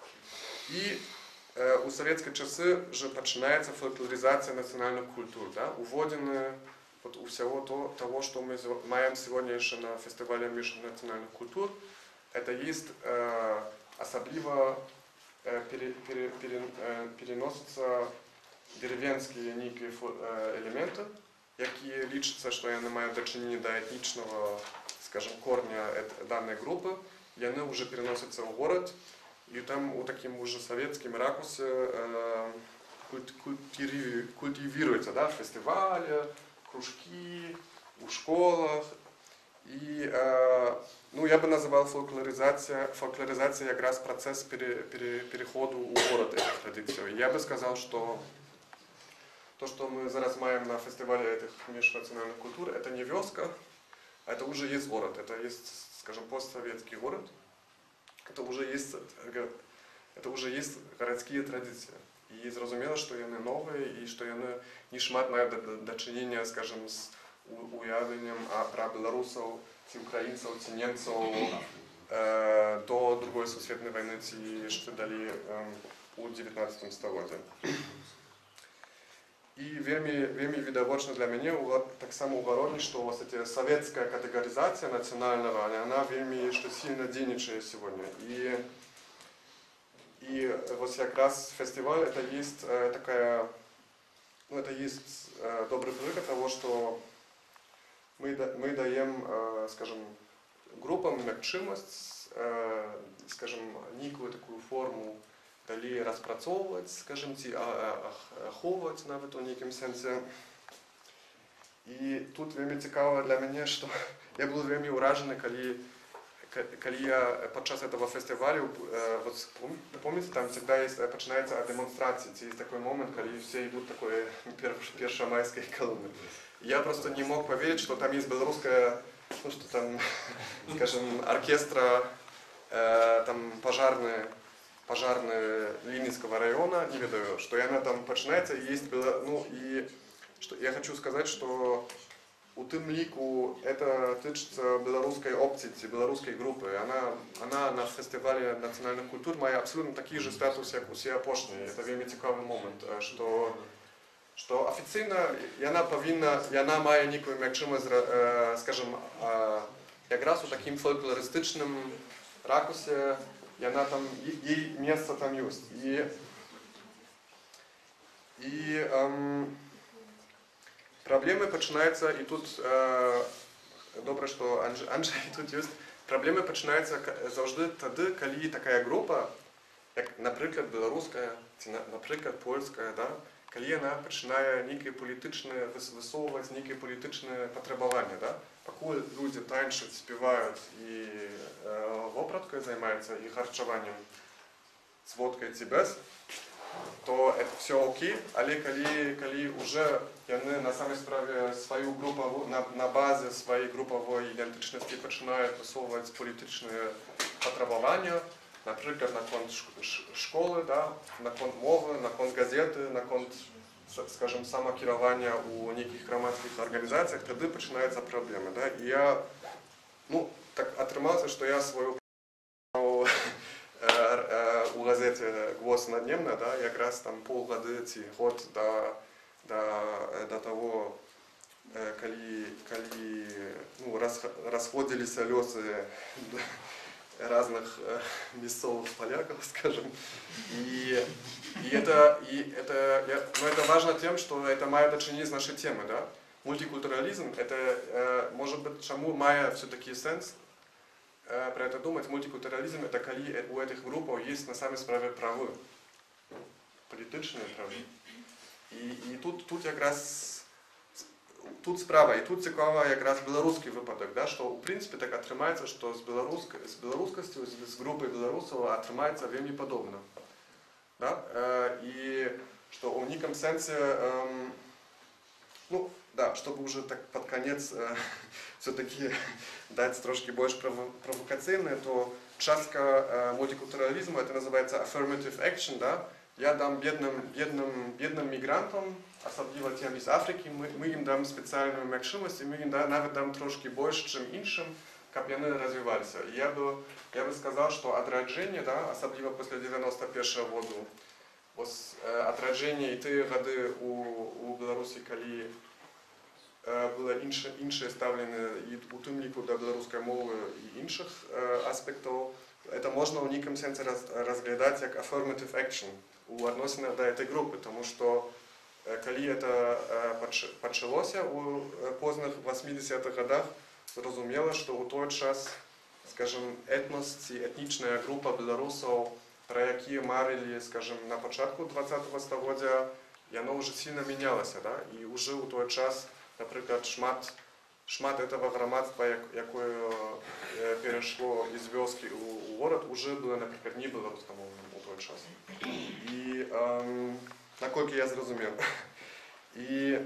І э, у савецкай часы вже пачынаецца фольклоризація нацыянальных культур, да? Уводзены вот, у всего то, того, что мы маем сегодня еще на фестивале межнациональных культур, это есть э, особливо э, пере, пере, пере, э, переносяцца деревенские некие э, элементы, якія лічацца, што яны маюць дачыненне да этнічнага, скажем, корня данной группы, яны уже переносяцца ў горад, і там у такім уже савецкім ракурсе э, культивируется, да, фестивали, кружки, у школах. И, э, ну, я бы называл фольклоризация, фольклоризация как раз процесс пере, пере, перехода у города этих традиций. Я бы сказал, что то, что мы зараз маем на фестивале этих межнациональных культур, это не вёска, а это уже есть город, это есть, скажем, постсоветский город, это уже есть, это уже есть городские традиции. И зразумела, что яны новые, и что яны не шмат мають дачынення, скажем, с уявленнем про белорусов, ці украинцев, ці немцев э, до Другой сусветнай войны, ці яшчэ далей э, у девятнадцатым стагоддзі. І вельмі, вельмі відавочна для мяне таксама ў гародні, што савецкая катэгарызацыя нацыянальнага, она вельмі што сильно дзейнічае сегодня. И И вот как раз фестиваль это есть э, такая, ну это есть э, добрый пример того, что мы, да, мы даем, э, скажем, группам магчымасць, э, скажем, некую такую форму далей распрацоўваць, скажем, ці ахоўваць нават у нейкім сэнсе. И тут вельмі цікава для мяне, что я был вельмі ўражаны, калі Калі я падчас этого фестиваля, вот, помните, там всегда есть, начинается от демонстрации, есть такой момент, когда все идут такой первомайской колонны. Я просто не мог поверить, что там есть белорусская, ну что там, скажем, оркестра, э, там пожарные, пожарные Ленинского района, не ведаю, что она там начинается, и есть, ну и что, я хочу сказать, что у тым ліку это тычыцца беларускай опцыі, беларускай групы. Она, она на фестивале нацыянальных культур мае абсолютно такі же статус, як усе апошнія. Это вельмі цікавы момент, што, што афіцыйна яна павінна, яна мае нейкую магчымасць, э, скажем, э, якраз у такім фольклорыстычным ракурсе, яна там, ей месца там ёсць. І, і эм, проблемы пачынаюцца, і тут э, добра, што Анджей, Анджей тут ёсць. Праблемы пачынаюцца заўжды тады, калі такая група, як, напрыклад, беларуская, ці, напрыклад, польская, да, калі яна пачынае нейкія палітычныя, высоўваць нейкія палітычныя патрабаванні, да? Пакуль людзі танчаць, спяваюць і э, вопраткай займаюцца, і харчаваннем з водкай ці без, то это все окей, але калі, калі уже яны на самой справе свою группу, на, на базе своей групповой идентичности пачинают высовывать політичные потребования, например, на конт школы, да, на конт мовы, на конт газеты, на конт, скажем, самокирования у неких громадских организациях, тогда начинаются проблемы. Да? И я ну, так атрымалася, што я сваю у газеце «Гвоз наднемна», да, якраз там полгады ці год да, да, да таго, калі, калі ну, рас, расходзіліся лёсы разных мясцовых поляков, скажем. И, и, это, и это, ну, это важно тем, что это мае дачыненне з нашай темы, да? Мультикультурализм, это, может быть, чему мае все-таки сенс про это думать. Мультикультурализм, это коли у этих групп есть на самой справе правы, политичные правы. И, и тут, тут как раз, тут справа, и тут цікава якраз беларускі выпадок, да, что в принципе так атрымаецца, что с беларускай, с беларускасцю, с группой беларусаў атрымаецца вельмі падобна. Да? И что в неком сенсе, эм, ну, да, чтобы уже так под конец э, все-таки дать трошки больше прово провокационное, то частка э, мультикультурализма, это называется affirmative action, да? Я дам бедным, бедным, бедным мигрантам, особливо тем из Африки, мы, мы им дам специальную мягчимость, и мы им да, навіть дам трошки больше, чем іншим, как яны развивались. Я бы, я бы сказал, что отраджение, да, особливо после девяносто первого года, отраджение и те годы у, у Беларуси, коли было інше, інше ставлення і у тим ліку до білоруської мови і інших аспектів, це можна в некому сенсі розглядати як affirmative action у відносинах до цієї групи, тому що коли це почалося у поздних восьмидесятых годах, зрозуміло, що у той час, скажімо, етнос, ці етнічна група білорусів, про які марили, скажімо, на початку двадцятого століття, воно вже сильно мінялося, да? І вже у той час, наприклад, шмат, шмат этого громадства, якое перешло из вёски у, у город, уже было, наприклад, не белорусскомовным у той час. И, эм, насколько я зрозумел. И,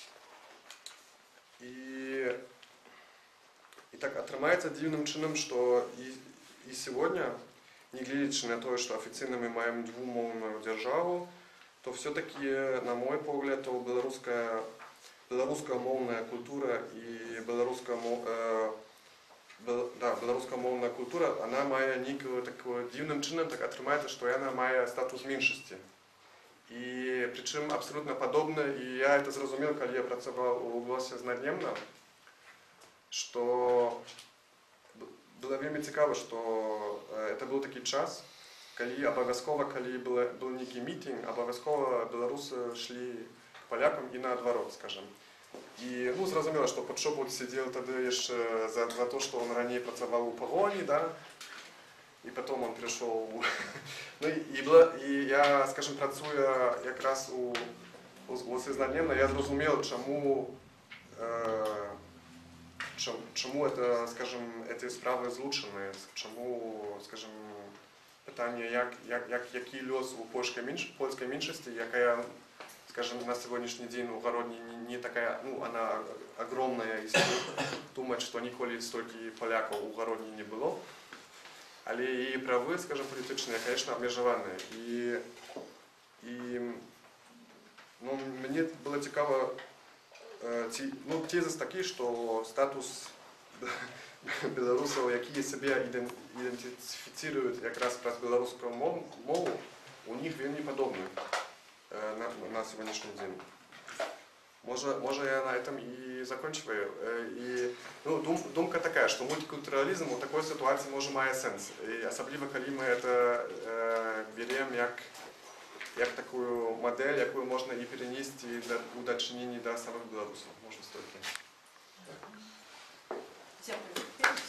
и, и так атрымаецца дзіўным чынам, что и, и сегодня, не глядячи на то, что официально мы маем двумовную державу, то все-таки, на мой погляд, то белорусская белорусскомовная культура и белорусскомовная э, да, белорусскомовная культура, она мае некую такую дивным чином, так атрымаецца, что она мае статус меньшости. И причем абсолютно подобно, и я это зразумел, когда я працаваў у «Голосе знаднемна», что было вельмі цікаво, что это был такой час, калі абавязкова, калі был некий митинг, абавязкова белорусы шли полякам и наадварот, скажем. И, ну, зразумела, что Подшопут сидел тогда еще за, за то, что он ранее працавал у погони, да, и потом он пришел, ну, и, было, и я, скажем, працуя как раз у «Голосе знаднемна», я зразумел, чему, э, чем, чему это, скажем, эти справы злучены, чему, скажем, питание, як, як, як, який лёс у польской, меньш, польской меньшости, якая, скажем, на сегодняшний день у Городни не, не такая, ну, она огромная, если думать, что ніколи столько поляков у Городни не было. Але и правы, скажем, политичные, конечно, обмежеваны. И, и ну, мне было цікаво, ті, ну, тезис такий, что статус белорусов, які себе идентифицируют как раз про белорусскую мову, у них вельми подобны на, на сегодняшний день. Може, може я на этом и заканчиваю. И, ну, дум, думка такая, что мультикультурализм у такой ситуации може має сенс. И особливо, коли мы это э, берем як, як такую модель, яку можна и перенести у дочинении до самих белорусов. Можно столько. Дякую.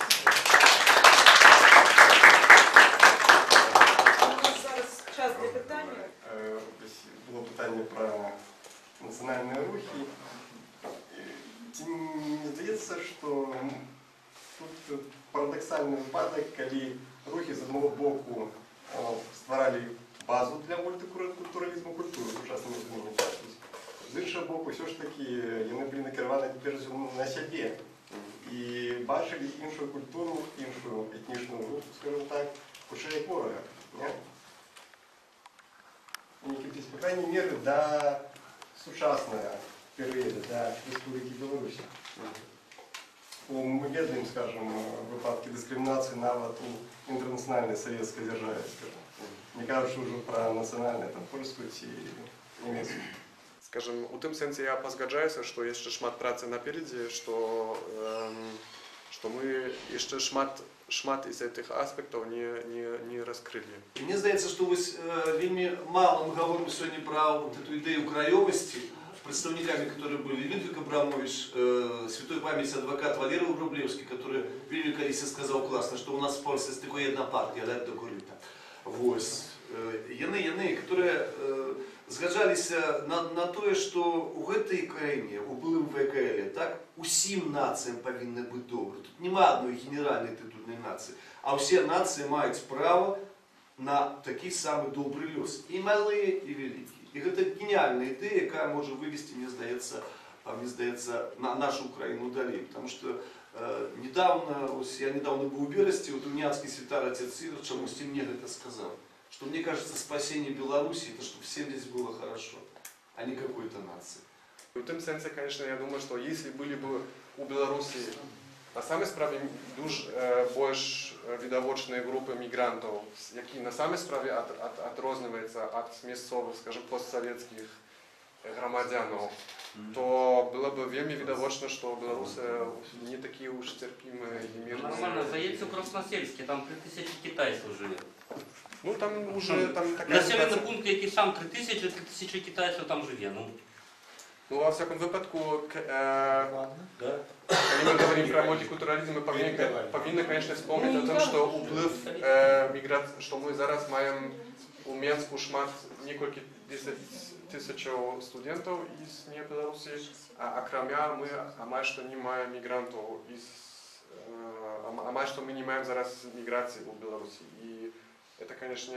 У нас зараз час для питання. Було питання про національні рухи. Мені здається, що тут парадоксальний випадок, коли рухи з одного боку створили базу для мультикультуралізму культури в сучасному розумінні. З іншого боку, все ж таки, вони були накеровані перш на себе. І бачили іншу культуру, іншу етнічну групу, скажімо так, уже як ворога. И, по крайней мере, до сучасного периода, до Республики Беларусь. мы ведаем, скажем, выпадки дискриминации нават у интернациональной советской державы, скажем. Не кажучи уже про национальную, там, польскую и немецкую. Скажем, у tym sensie ja pozgadzаюся, што яшчэ шмат працы наперадзе, што, эм, што мы яшчэ шмат, шмат из этих аспектов не, не, не раскрыли. Мне здаецца, што вось э, вельмі мало мы говорим сегодня про вот эту идею краёвасці, представниками, которые были Людвиг Абрамович, э, святой памяти адвокат Валерий Врублевский, который вельмі колись сказал классно, что у нас в Польsce есть такая одна партия, да, до корыта. Вот. Яны, яны, которые э, згаджались на, на то, что у этой краине, у былым ВКЛ, так, усім нациям повинны быть добры. Тут нема одной генеральной титульной нации, а все нации имеют право на такий самый добрый лёс. И малые, и великие. И это гениальная идея, яка може вывести, мне здається, мне здається, на нашу Украину далее. Потому что э, недавно, ось, я недавно был в Бересте, вот униатский святар отец Сидор чомусь мне это сказал, что мне кажется, спасение Беларуси, это чтобы всем здесь было хорошо, а не какой-то нации. В tym sensie, конечно, я думаю, что если были бы у Беларуси на самой справе дуж э, больш відавочныя групы мігрантаў, які на самой справе ад, ад, адрозніваецца ад мясцовых, скажем, постсавецкіх грамадзянаў, то было бы вельмі відавочна, што беларусы не такія уж цярпімыя і мірныя. Нормально, заедьте в Красносельске, там три тысячи китайцев живет. Ну там уже там такая Населенный ситуация. пункт, який сам три тисячі, три тисячі китайців там живе. Ну, Ну, во всяком выпадку, э, да. когда мы говорим про мультикультурализм, мы повинны, повинны, конечно, вспомнить о том, что уплыв э, миграции, что мы зараз маем у Менску шмат неколькі десять тысяч студентов из не Беларуси, а окромя мы амаль что не маем мигрантов из, э, амаль что мы не маем зараз миграции у Беларуси. И это, конечно,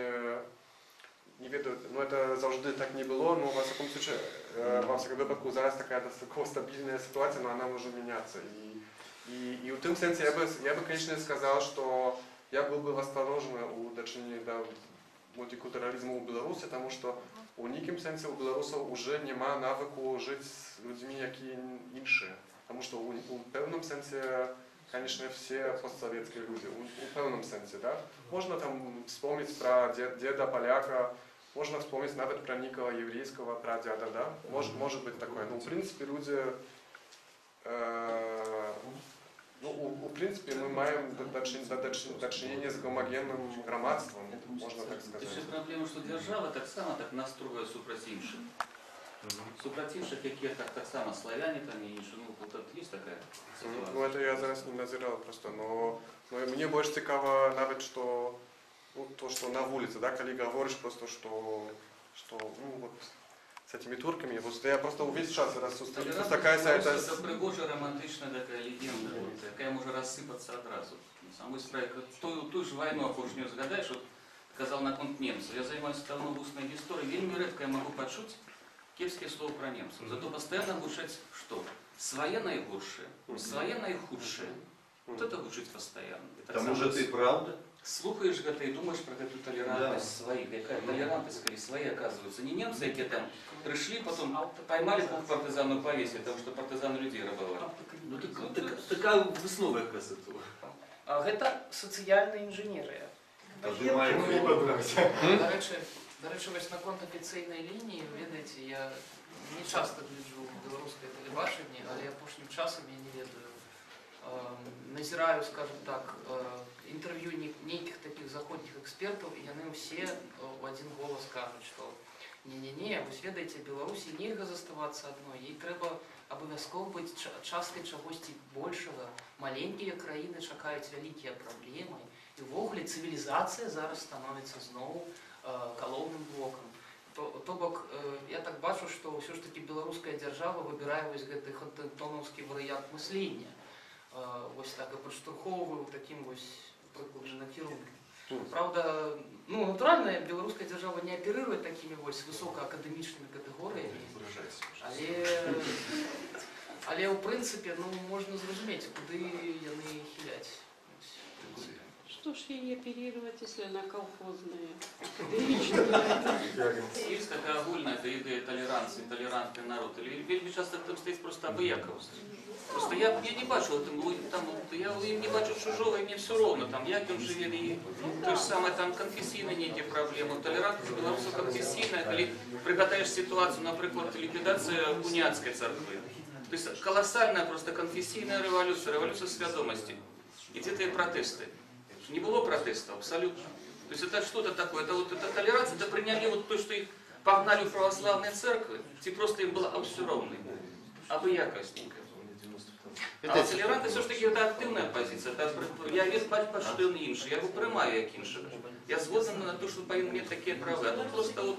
не ведаю, ну это завжди так не было, но во всяком случае, э, во всяком выпадку зараз такая достаточно стабильная ситуация, но она может меняться. И, и, и в этом sensie я бы, я бы, конечно, сказал, что я был бы осторожен у дочерней до мультикультурализма у Беларуси, потому что у неким sensie у белорусов уже нема навыку жить с людьми, какие иншие. Потому что у, у певном sensie, конечно, все постсоветские люди, у, у певном sensie, да. Можно там вспомнить про дед, деда поляка, можно вспомнить навіть про Никола еврейского прадеда, да? Может, может быть такое. Ну, в принципе, люди, э, ну, у, у принципе, мы маем дочинение с гомогенным громадством, можно так сказать. Ще проблема, що держава так само так настроює супротив інших. Супротив інших, які так, так само славяне там і інші. Ну, вот є така ситуація. Ну, это я зараз не назирал просто, но, но мне больше цікаво навіть, что ну, то, что на улице, да, коллега, говоришь просто, что, что, ну, вот, с этими турками, вот я просто весь час раз устаю, такая вся это... Это пригожая романтичная такая легенда, вот, якая може розсипатися одразу. На самой справе, ту, ту ж войну, опошню згадаєш, от, казав на конт немців. Я займаюся давно вусною історією, вельми редко я могу почуть кепские слова про немцев. Зато постоянно гушать что? Своє найгоршее, своє найхудшее. Вот это гушить постоянно. Та може ти правда? Слухаешь гэта и думаешь про эту толерантность Да. своих. Какая толерантность, скорее, свои оказываются. Не немцы, которые там пришли, потом поймали двух партизан и повесили, потому что партизаны людей рабовали. Ну так, так, така виснова якась этого. А гэта сацыяльная інжынерыя. Нажимаем Ну, не подумайте. До речі, до речі, ось на конт офіційної лінії, ведаєте, я не часто гляджу білоруське телебачення, але апошнім часом я не ведаю. Назираю, скажем так, интервью неких таких заходних экспертов, и они все в один голос скажут, что не-не-не, вы ведаете, Беларусі нельга заставаться одной, ей треба обовязково быть часткой чагосьці большего. Маленькие краины чакаюць вялікія проблемы, и ввогуле цивилизация зараз становится зноў калоўным блоком. То, то бок, я так бачу, что все ж таки беларуская держава выбирае вось гэты хантынгтонаўскі варыянт мыслення. Вось так і падштурхоўваю таким вось прыкладным накірункам. Правда, ну, натуральна, беларуская дзяржава не аперыруе такімі вось высокаакадэмічнымі катэгорыямі, але, але ў прынцыпе, ну, можна зразумець, куды яны хіляць. что ж ей оперировать, если она колхозная? Есть такая агульная эта идея толеранции, толерантный народ. Или вельми часто там стоит просто абыяковость. Просто я, я не бачу, там, там, я не бачу чужого, и мне все ровно, там, як он живе, и то же самое, там, конфессийные некие проблемы. Толерантность белорусов конфессийная, коли пригадаешь ситуацию, например, ликвидация униатской церкви. То есть колоссальная просто конфессийная революция, революция сведомости. И где-то и протесты. Не было протестов, абсолютно. То есть это что-то такое, это вот эта толерация, это приняли вот то, что их погнали в православные церкви, те просто им было абсурдно. Абыяковостненько. А толерантность все-таки это активная позиция. Это, я весь бачу, что он инший, я его приймаю як іншого. Я згоден на то, что повинен иметь такие права. Ну просто вот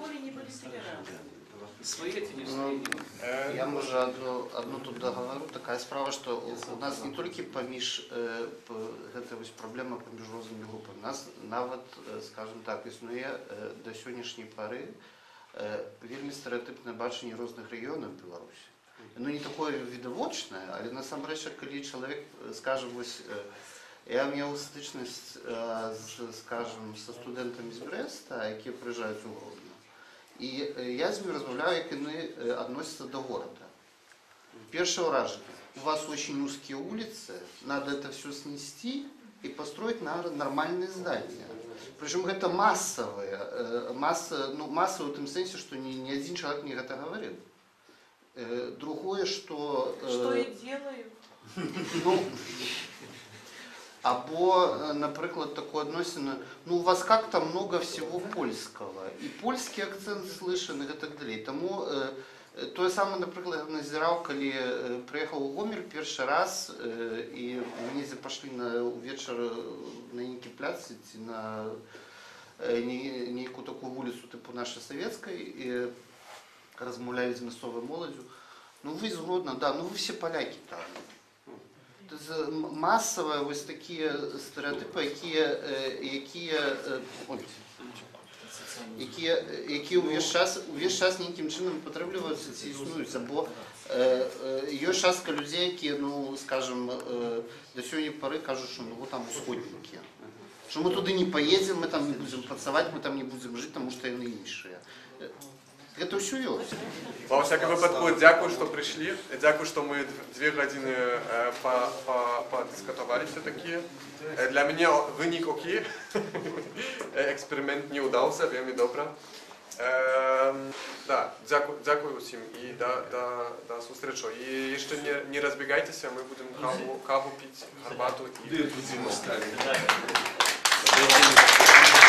свои эти не свои. Я, може, одну, одну тут договорю. Такая справа, что у нас не тільки поміж э, гэта вось праблема паміж рознымі групамі. У нас нават, скажем так, існуе э, до сённяшняй пары э, вельмі стэрэатыпнае бачанне розных рэгіёнаў Беларусі. Ну не такое відавочнае, але насамрэч, калі чалавек, скажем, вось, э, я меў стычнасць, э, з, скажем, са студэнтамі з Брэста, якія прыязджаюць у Гродно. И я с ними размовляю, как они относятся до города. Первое уражение. У вас очень узкие улицы, надо это все снести и построить нормальные здания. Причем это массовые, масса, ну, массовые в том смысле, что ни, ни один человек не это говорил. Другое, что... Что и делаю. Ну, або, наприклад, такое относено, ну у вас как-то много всего польского, и польский акцент слышен, и так далее. Тому э, то же самое, наприклад, я назирав, коли э, приехал в Гомель первый раз, э, и мне пошли на вечер на некий пляц, на э, некую такую улицу, типу нашей советской, и размовляли с мясцовой молодью. Ну вы из Гродно, да, ну вы все поляки там. Масові ось такі стереотипи, які, які, які, які увесь час, увесь час ніяким чином потреблюються, ці існуються, бо є частка людей, які, ну, скажем, до сьогодні пори кажуть, що ну, там усходники, що ми туди не поїдемо, ми там не будемо працювати, ми там не будемо жити, тому що вони інші. Это все есть. Во всяком выпадку, дякую, что пришли. Дякую, что мы две годины э, по, по, подискутовали все-таки. Э, для меня выник окей. Эксперимент не удался, вельми добро. Э, да, дякую, дякую всем и до, до, до встречи. И еще не, не разбегайтесь, мы будем каву, каву пить, арбату и...